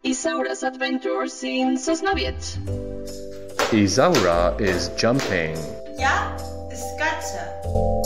Isaura's adventures in Sosnowiec. Ysaura is jumping. Ja skaczę.